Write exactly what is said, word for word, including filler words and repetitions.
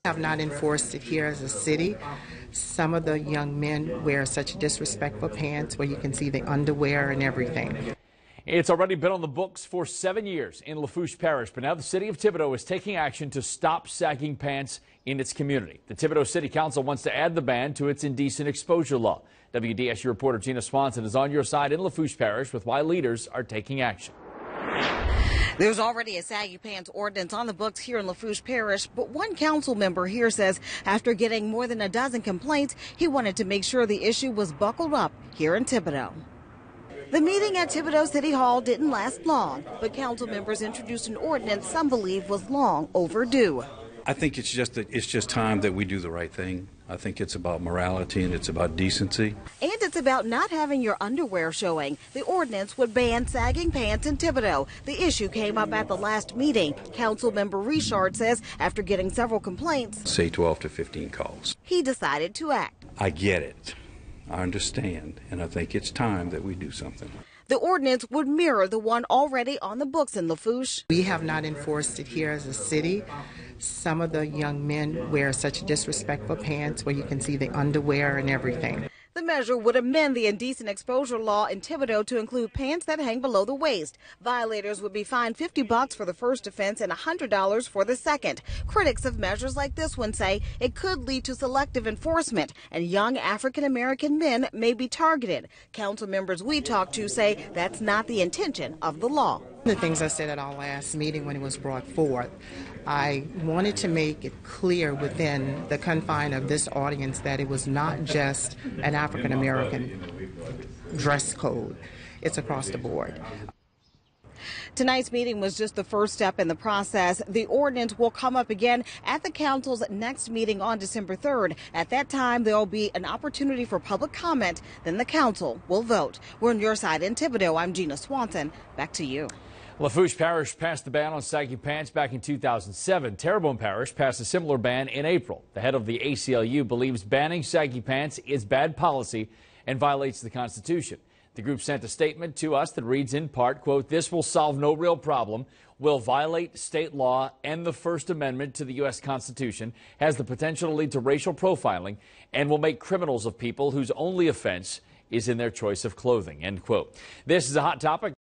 Have not enforced it here as a city. Some of the young men wear such disrespectful pants where you can see the underwear and everything. It's already been on the books for seven years in Lafourche Parish, but now the city of Thibodaux is taking action to stop sagging pants in its community. The Thibodaux City Council wants to add the ban to its indecent exposure law. W D S U reporter Gina Swanson is on your side in Lafourche Parish with why leaders are taking action. There's already a saggy pants ordinance on the books here in Lafourche Parish, but one council member here says after getting more than a dozen complaints, he wanted to make sure the issue was buckled up here in Thibodaux. The meeting at Thibodaux City Hall didn't last long, but council members introduced an ordinance some believe was long overdue. I think it's just that it's just time that we do the right thing. I think it's about morality and it's about decency. And it's about not having your underwear showing. The ordinance would ban sagging pants in Thibodaux. The issue came up at the last meeting. Council member Richard says after getting several complaints, say twelve to fifteen calls, he decided to act. I get it. I understand. And I think it's time that we do something. The ordinance would mirror the one already on the books in Lafourche. We have not enforced it here as a city. Some of the young men wear such disrespectful pants where you can see the underwear and everything. The measure would amend the indecent exposure law in Thibodaux to include pants that hang below the waist. Violators would be fined fifty bucks for the first offense and one hundred dollars for the second. Critics of measures like this one say it could lead to selective enforcement, and young African-American men may be targeted. Council members we talked to say that's not the intention of the law. The things I said at our last meeting when it was brought forth, I wanted to make it clear within the confine of this audience that it was not just an African American dress code. It's across the board. Tonight's meeting was just the first step in the process. The ordinance will come up again at the council's next meeting on December third. At that time, there will be an opportunity for public comment. Then the council will vote. We're on your side in Thibodaux. I'm Gina Swanson. Back to you. Lafourche Parish passed the ban on saggy pants back in two thousand seven. Terrebonne Parish passed a similar ban in April. The head of the A C L U believes banning saggy pants is bad policy and violates the Constitution. The group sent a statement to us that reads in part, quote, "This will solve no real problem, will violate state law and the First Amendment to the U S Constitution, has the potential to lead to racial profiling, and will make criminals of people whose only offense is in their choice of clothing," end quote. This is a hot topic.